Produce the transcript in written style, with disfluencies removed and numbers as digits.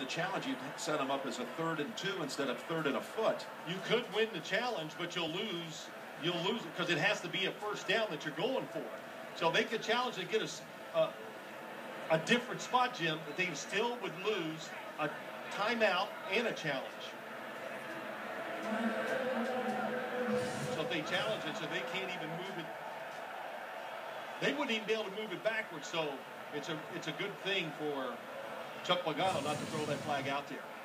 challenge, you'd set them up as a 3rd and 2 instead of 3rd and a foot. You could win the challenge, but you'll lose. You'll lose it because it has to be a first down that you're going for. So they could challenge to get a different spot, Jim, but they still would lose a timeout and a challenge. So if they challenge it, so they can't even move it. They wouldn't even be able to move it backwards. So it's a good thing for Chuck Pagano not to throw that flag out there.